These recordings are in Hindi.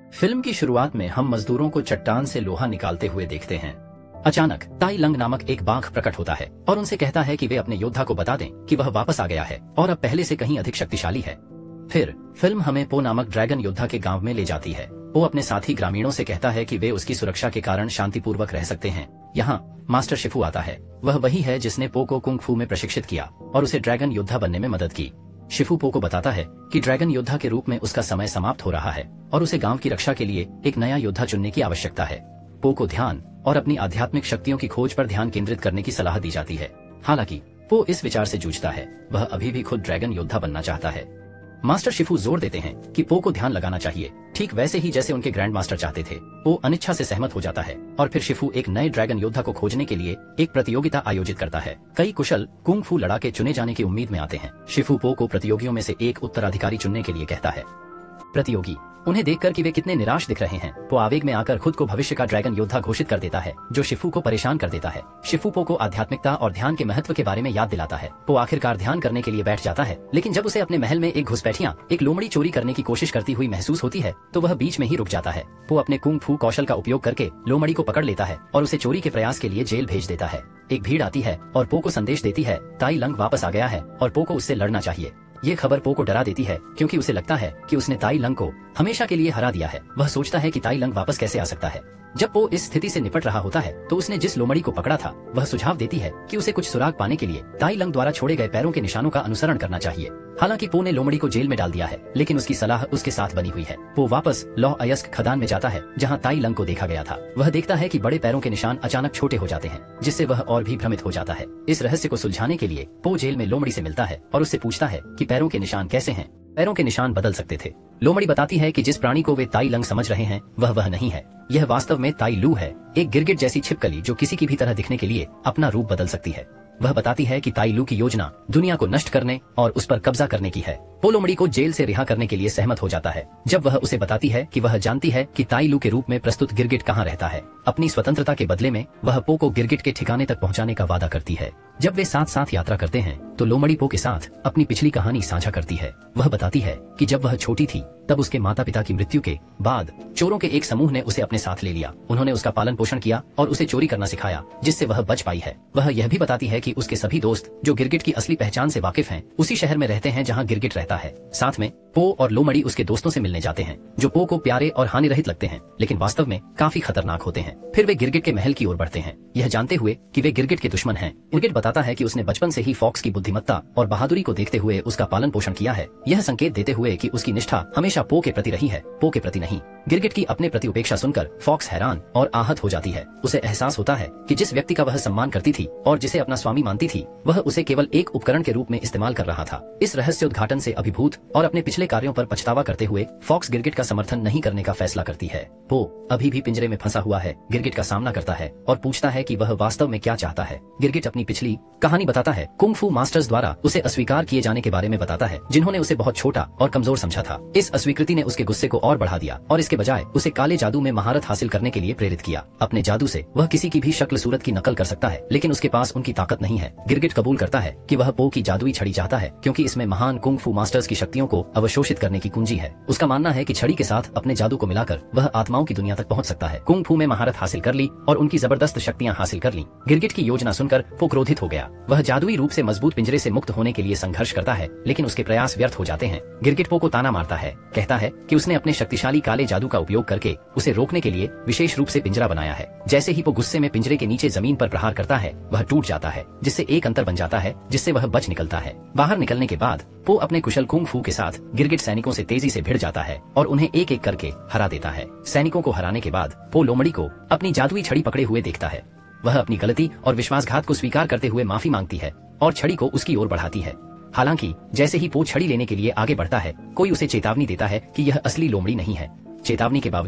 फिल्म की शुरुआत में हम मजदूरों को चट्टान से लोहा निकालते हुए देखते हैं। अचानक ताई लंग नामक एक बाघ प्रकट होता है और उनसे कहता है कि वे अपने योद्धा को बता दें कि वह वापस आ गया है और अब पहले से कहीं अधिक शक्तिशाली है। फिर फिल्म हमें पो नामक ड्रैगन योद्धा के गांव में ले जाती है। वो अपने साथी ग्रामीणों से कहता है कि वे उसकी सुरक्षा के कारण शांतिपूर्वक रह सकते हैं। यहाँ मास्टर शिफू आता है। वह वही है जिसने पो को कुंग फू में प्रशिक्षित किया और उसे ड्रैगन योद्धा बनने में मदद की। शिफू पो को बताता है कि ड्रैगन योद्धा के रूप में उसका समय समाप्त हो रहा है और उसे गांव की रक्षा के लिए एक नया योद्धा चुनने की आवश्यकता है। पो को ध्यान और अपनी आध्यात्मिक शक्तियों की खोज पर ध्यान केंद्रित करने की सलाह दी जाती है। हालांकि पो इस विचार से जूझता है। वह अभी भी खुद ड्रैगन योद्धा बनना चाहता है। मास्टर शिफू जोर देते हैं कि पो को ध्यान लगाना चाहिए, ठीक वैसे ही जैसे उनके ग्रैंड मास्टर चाहते थे। पो अनिच्छा से सहमत हो जाता है और फिर शिफू एक नए ड्रैगन योद्धा को खोजने के लिए एक प्रतियोगिता आयोजित करता है। कई कुशल कुंग फू लड़ाके चुने जाने की उम्मीद में आते हैं। शिफू पो को प्रतियोगियों में से एक उत्तराधिकारी चुनने के लिए कहता है। प्रतियोगी उन्हें देखकर कि वे कितने निराश दिख रहे हैं, वो आवेग में आकर खुद को भविष्य का ड्रैगन योद्धा घोषित कर देता है, जो शिफू को परेशान कर देता है। शिफू पो को आध्यात्मिकता और ध्यान के महत्व के बारे में याद दिलाता है। वो आखिरकार ध्यान करने के लिए बैठ जाता है, लेकिन जब उसे अपने महल में एक घुसपैठियां एक लोमड़ी चोरी करने की कोशिश करती हुई महसूस होती है तो वह बीच में ही रुक जाता है। वो अपने कुंग फू कौशल का उपयोग करके लोमड़ी को पकड़ लेता है और उसे चोरी के प्रयास के लिए जेल भेज देता है। एक भीड़ आती है और पो को संदेश देती है ताई लंग वापस आ गया है और पो को उससे लड़ना चाहिए। ये खबर पो को डरा देती है क्योंकि उसे लगता है कि उसने ताई लंग को हमेशा के लिए हरा दिया है। वह सोचता है कि ताई लंग वापस कैसे आ सकता है। जब पो इस स्थिति से निपट रहा होता है तो उसने जिस लोमड़ी को पकड़ा था वह सुझाव देती है कि उसे कुछ सुराग पाने के लिए ताई लंग द्वारा छोड़े गए पैरों के निशानों का अनुसरण करना चाहिए। हालांकि पो ने लोमड़ी को जेल में डाल दिया है, लेकिन उसकी सलाह उसके साथ बनी हुई है। पो वापस लॉ अयस्क खदान में जाता है जहां ताई लंग को देखा गया था। वह देखता है कि बड़े पैरों के निशान अचानक छोटे हो जाते हैं, जिससे वह और भी भ्रमित हो जाता है। इस रहस्य को सुलझाने के लिए पो जेल में लोमड़ी से मिलता है और उससे पूछता है कि पैरों के निशान कैसे हैं। पैरों के निशान बदल सकते थे। लोमड़ी बताती है कि जिस प्राणी को वे ताई लंग समझ रहे हैं वह नहीं है। यह वास्तव में ताई लू है, एक गिरगिट जैसी छिपकली जो किसी की भी तरह दिखने के लिए अपना रूप बदल सकती है। वह बताती है कि ताई लू की योजना दुनिया को नष्ट करने और उस पर कब्जा करने की है। पो लोमड़ी को जेल से रिहा करने के लिए सहमत हो जाता है जब वह उसे बताती है कि वह जानती है कि ताई लू के रूप में प्रस्तुत गिरगिट कहाँ रहता है। अपनी स्वतंत्रता के बदले में वह पो को गिरगिट के ठिकाने तक पहुँचाने का वादा करती है। जब वे साथ साथ यात्रा करते हैं तो लोमड़ी पो के साथ अपनी पिछली कहानी साझा करती है। वह बताती है कि जब वह छोटी थी तब उसके माता पिता की मृत्यु के बाद चोरों के एक समूह ने उसे अपने साथ ले लिया। उन्होंने उसका पालन पोषण किया और उसे चोरी करना सिखाया, जिससे वह बच पाई है। वह यह भी बताती है कि उसके सभी दोस्त जो गिरगिट की असली पहचान से वाकिफ हैं, उसी शहर में रहते हैं जहां गिरगिट रहता है। साथ में पो और लोमड़ी उसके दोस्तों से मिलने जाते हैं जो पो को प्यारे और हानि रहित लगते हैं, लेकिन वास्तव में काफी खतरनाक होते हैं। फिर वे गिरगिट के महल की ओर बढ़ते हैं, यह जानते हुए कि वे गिरगिट के दुश्मन हैं। गिरगिट बताता है कि उसने बचपन से ही फॉक्स की बुद्धिमत्ता और बहादुरी को देखते हुए उसका पालन पोषण किया है, यह संकेत देते हुए कि उसकी निष्ठा हमेशा पो के प्रति रही है, पो के प्रति नहीं। गिरगिट की अपने प्रति उपेक्षा सुनकर फॉक्स हैरान और आहत हो जाती है। उसे एहसास होता है कि जिस व्यक्ति का वह सम्मान करती थी और जिसे अपना स्वामी मानती थी, वह उसे केवल एक उपकरण के रूप में इस्तेमाल कर रहा था। इस रहस्योद्घाटन से अभिभूत और अपने पिछले कार्यों पर पछतावा करते हुए फॉक्स गिरगिट का समर्थन नहीं करने का फैसला करती है। पो अभी भी पिंजरे में फंसा हुआ है, गिरगिट का सामना करता है और पूछता है कि वह वास्तव में क्या चाहता है। गिरगिट अपनी पिछली कहानी बताता है। कुंग फू मास्टर्स द्वारा उसे अस्वीकार किए जाने के बारे में बताता है, जिन्होंने उसे बहुत छोटा और कमजोर समझा था। इस अस्वीकृति ने उसके गुस्से को और बढ़ा दिया और इसके बजाय उसे काले जादू में महारत हासिल करने के लिए प्रेरित किया। अपने जादू से वह किसी की भी शक्ल सूरत की नकल कर सकता है, लेकिन उसके पास उनकी ताकत नहीं है। गिरगिट कबूल करता है कि वह पो की जादुई छड़ी चाहता है, क्योंकि इसमें महान कुंग फू मास्टर्स की शक्तियों को अवशोषित करने की कुंजी है। उसका मानना है कि छड़ी के साथ अपने जादू को मिलाकर वह आत्माओं की दुनिया तक पहुंच सकता है। कुंग फू में महारत हासिल कर ली और उनकी जबरदस्त शक्तियां हासिल कर ली। गिरगिट की योजना सुनकर पो क्रोधित हो गया। वह जादुई रूप से मजबूत पिंजरे से मुक्त होने के लिए संघर्ष करता है, लेकिन उसके प्रयास व्यर्थ हो जाते हैं। गिरगिट पो को ताना मारता है, कहता है कि उसने अपने शक्तिशाली काले जादू का उपयोग करके उसे रोकने के लिए विशेष रूप से पिंजरा बनाया है। जैसे ही वो गुस्से में पिंजरे के नीचे जमीन पर प्रहार करता है, वह टूट जाता है, जिससे एक अंतर बन जाता है, जिससे वह बच निकलता है। बाहर निकलने के बाद पो अपने कुशल कुंग फू के साथ गिरगिट सैनिकों से तेजी से भिड़ जाता है और उन्हें एक एक करके हरा देता है। सैनिकों को हराने के बाद पो लोमड़ी को अपनी जादुई छड़ी पकड़े हुए देखता है। वह अपनी गलती और विश्वासघात को स्वीकार करते हुए माफी मांगती है और छड़ी को उसकी ओर बढ़ाती है। हालांकि जैसे ही पो छड़ी लेने के लिए आगे बढ़ता है, कोई उसे चेतावनी देता है कि यह असली लोमड़ी नहीं है। चेतावनी के बावजूद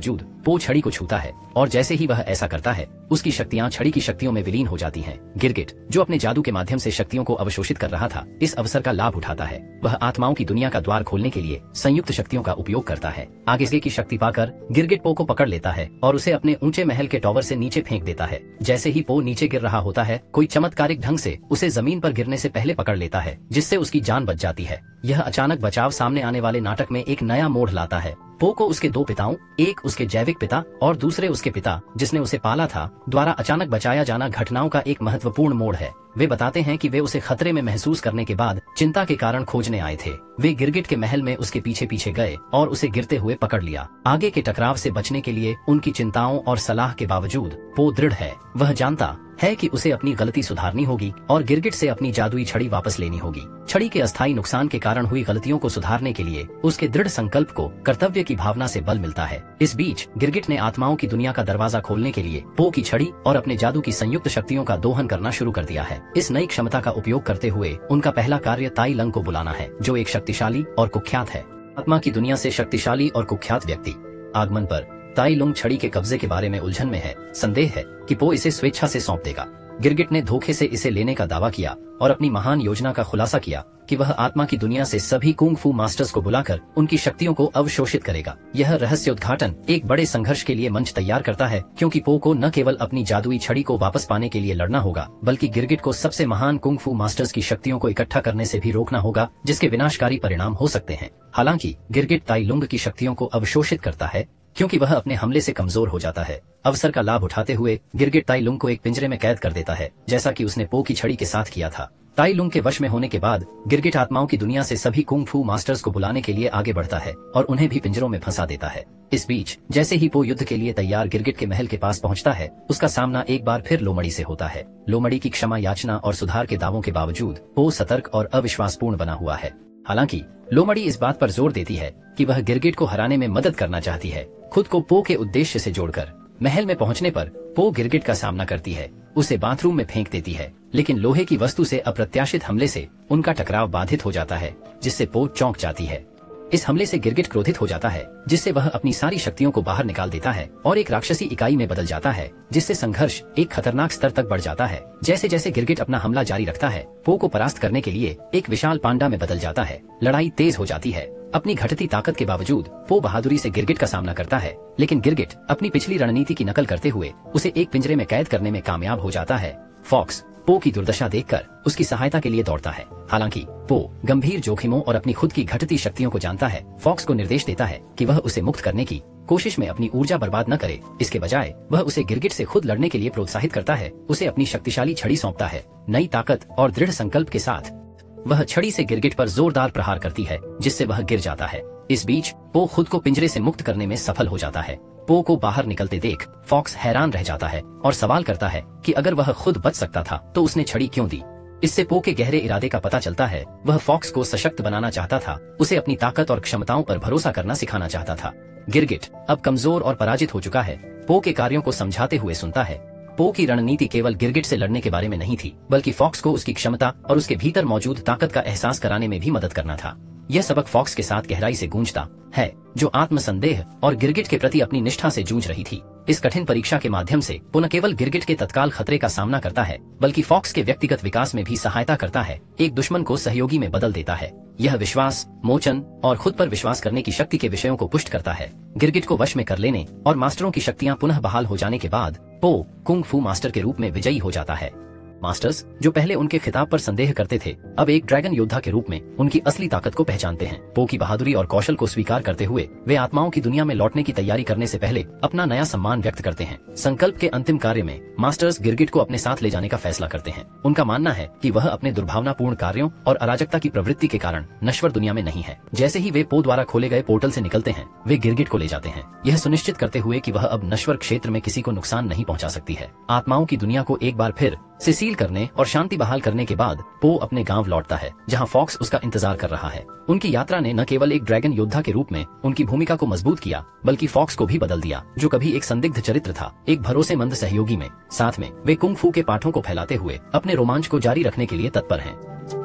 पो छड़ी को छूता है और जैसे ही वह ऐसा करता है उसकी शक्तियां छड़ी की शक्तियों में विलीन हो जाती हैं। गिरगिट, जो अपने जादू के माध्यम से शक्तियों को अवशोषित कर रहा था, इस अवसर का लाभ उठाता है। वह आत्माओं की दुनिया का द्वार खोलने के लिए संयुक्त शक्तियों का उपयोग करता है। आगे की शक्ति पाकर गिरगिट पो को पकड़ लेता है और उसे अपने ऊंचे महल के टॉवर से नीचे फेंक देता है। जैसे ही पो नीचे गिर रहा होता है, कोई चमत्कारिक ढंग से उसे जमीन पर गिरने से पहले पकड़ लेता है, जिससे उसकी जान बच जाती है। यह अचानक बचाव सामने आने वाले नाटक में एक नया मोड़ लाता है। पो को उसके दो पिताओं, एक उसके जैविक पिता और दूसरे उसके पिता जिसने उसे पाला था, द्वारा अचानक बचाया जाना घटनाओं का एक महत्वपूर्ण मोड़ है। वे बताते हैं कि वे उसे खतरे में महसूस करने के बाद चिंता के कारण खोजने आए थे। वे गिरगिट के महल में उसके पीछे पीछे गए और उसे गिरते हुए पकड़ लिया। आगे के टकराव से बचने के लिए उनकी चिंताओं और सलाह के बावजूद पो दृढ़ है। वह जानता है कि उसे अपनी गलती सुधारनी होगी और गिरगिट से अपनी जादुई छड़ी वापस लेनी होगी। छड़ी के अस्थायी नुकसान के कारण हुई गलतियों को सुधारने के लिए उसके दृढ़ संकल्प को कर्तव्य की भावना से बल मिलता है। इस बीच गिरगिट ने आत्माओं की दुनिया का दरवाजा खोलने के लिए पो की छड़ी और अपने जादू की संयुक्त शक्तियों का दोहन करना शुरू कर दिया है। इस नई क्षमता का उपयोग करते हुए उनका पहला कार्य ताई लंग को बुलाना है, जो एक शक्तिशाली और कुख्यात है। आत्मा की दुनिया से शक्तिशाली और कुख्यात व्यक्ति आगमन पर ताई लुंग छड़ी के कब्जे के बारे में उलझन में है। संदेह है कि पो इसे स्वेच्छा से सौंप देगा। गिरगिट ने धोखे से इसे लेने का दावा किया और अपनी महान योजना का खुलासा किया कि वह आत्मा की दुनिया से सभी कुंग फू मास्टर्स को बुलाकर उनकी शक्तियों को अवशोषित करेगा। यह रहस्य उद्घाटन एक बड़े संघर्ष के लिए मंच तैयार करता है, क्योंकि पो को न केवल अपनी जादुई छड़ी को वापस पाने के लिए लड़ना होगा, बल्कि गिरगिट को सबसे महान कुंग फू मास्टर्स की शक्तियों को इकट्ठा करने से भी रोकना होगा, जिसके विनाशकारी परिणाम हो सकते हैं। हालांकि गिरगिट ताई लुंग की शक्तियों को अवशोषित करता है, क्योंकि वह अपने हमले से कमजोर हो जाता है। अवसर का लाभ उठाते हुए गिरगिट ताई लुंग को एक पिंजरे में कैद कर देता है, जैसा कि उसने पो की छड़ी के साथ किया था। ताई लुंग के वश में होने के बाद गिरगिट आत्माओं की दुनिया से सभी कुंग फू मास्टर्स को बुलाने के लिए आगे बढ़ता है और उन्हें भी पिंजरों में फंसा देता है। इस बीच जैसे ही पो युद्ध के लिए तैयार गिरगिट के महल के पास पहुंचता है, उसका सामना एक बार फिर लोमड़ी से होता है। लोमड़ी की क्षमा याचना और सुधार के दावों के बावजूद पो सतर्क और अविश्वासपूर्ण बना हुआ है। हालांकि लोमड़ी इस बात पर जोर देती है कि वह गिरगिट को हराने में मदद करना चाहती है। खुद को पो के उद्देश्य से जोड़कर महल में पहुंचने पर पो गिरगिट का सामना करती है, उसे बाथरूम में फेंक देती है, लेकिन लोहे की वस्तु से अप्रत्याशित हमले से उनका टकराव बाधित हो जाता है, जिससे पो चौंक जाती है। इस हमले से गिरगिट क्रोधित हो जाता है, जिससे वह अपनी सारी शक्तियों को बाहर निकाल देता है और एक राक्षसी इकाई में बदल जाता है, जिससे संघर्ष एक खतरनाक स्तर तक बढ़ जाता है। जैसे जैसे गिरगिट अपना हमला जारी रखता है, पो को परास्त करने के लिए एक विशाल पांडा में बदल जाता है। लड़ाई तेज हो जाती है। अपनी घटती ताकत के बावजूद पो बहादुरी से गिरगिट का सामना करता है, लेकिन गिरगिट अपनी पिछली रणनीति की नकल करते हुए उसे एक पिंजरे में कैद करने में कामयाब हो जाता है। फॉक्स पो की दुर्दशा देखकर उसकी सहायता के लिए दौड़ता है। हालांकि पो गंभीर जोखिमों और अपनी खुद की घटती शक्तियों को जानता है। फॉक्स को निर्देश देता है कि वह उसे मुक्त करने की कोशिश में अपनी ऊर्जा बर्बाद न करे। इसके बजाय वह उसे गिरगिट से खुद लड़ने के लिए प्रोत्साहित करता है। उसे अपनी शक्तिशाली छड़ी सौंपता है। नई ताकत और दृढ़ संकल्प के साथ वह छड़ी से गिरगिट पर जोरदार प्रहार करती है, जिससे वह गिर जाता है। इस बीच पो खुद को पिंजरे से मुक्त करने में सफल हो जाता है। पो को बाहर निकलते देख फॉक्स हैरान रह जाता है और सवाल करता है कि अगर वह खुद बच सकता था तो उसने छड़ी क्यों दी। इससे पो के गहरे इरादे का पता चलता है। वह फॉक्स को सशक्त बनाना चाहता था, उसे अपनी ताकत और क्षमताओं पर भरोसा करना सिखाना चाहता था। गिरगिट अब कमजोर और पराजित हो चुका है। पो के कार्यों को समझाते हुए सुनता है। पो की रणनीति केवल गिरगिट से लड़ने के बारे में नहीं थी, बल्कि फॉक्स को उसकी क्षमता और उसके भीतर मौजूद ताकत का एहसास कराने में भी मदद करना था। यह सबक फॉक्स के साथ गहराई से गूंजता है, जो आत्मसंदेह और गिरगिट के प्रति अपनी निष्ठा से जूझ रही थी। इस कठिन परीक्षा के माध्यम से पो न केवल गिरगिट के तत्काल खतरे का सामना करता है, बल्कि फॉक्स के व्यक्तिगत विकास में भी सहायता करता है। एक दुश्मन को सहयोगी में बदल देता है। यह विश्वास, मोचन और खुद पर विश्वास करने की शक्ति के विषयों को पुष्ट करता है। गिरगिट को वश में कर लेने और मास्टरों की शक्तियां पुनः बहाल हो जाने के बाद पो कुंग फू मास्टर के रूप में विजयी हो जाता है। मास्टर्स, जो पहले उनके खिताब पर संदेह करते थे, अब एक ड्रैगन योद्धा के रूप में उनकी असली ताकत को पहचानते हैं। पो की बहादुरी और कौशल को स्वीकार करते हुए वे आत्माओं की दुनिया में लौटने की तैयारी करने से पहले अपना नया सम्मान व्यक्त करते हैं। संकल्प के अंतिम कार्य में मास्टर्स गिरगिट को अपने साथ ले जाने का फैसला करते हैं। उनका मानना है कि वह अपने दुर्भावनापूर्ण कार्यों और अराजकता की प्रवृत्ति के कारण नश्वर दुनिया में नहीं है। जैसे ही वे पो द्वारा खोले गए पोर्टल से निकलते हैं, वे गिरगिट को ले जाते हैं, यह सुनिश्चित करते हुए कि वह अब नश्वर क्षेत्र में किसी को नुकसान नहीं पहुंचा सकती है। आत्माओं की दुनिया को एक बार फिर से सील करने और शांति बहाल करने के बाद पो अपने गांव लौटता है, जहां फॉक्स उसका इंतजार कर रहा है। उनकी यात्रा ने न केवल एक ड्रैगन योद्धा के रूप में उनकी भूमिका को मजबूत किया, बल्कि फॉक्स को भी बदल दिया, जो कभी एक संदिग्ध चरित्र था, एक भरोसेमंद सहयोगी में। साथ में वे कुंग फू के पाठों को फैलाते हुए अपने रोमांच को जारी रखने के लिए तत्पर हैं।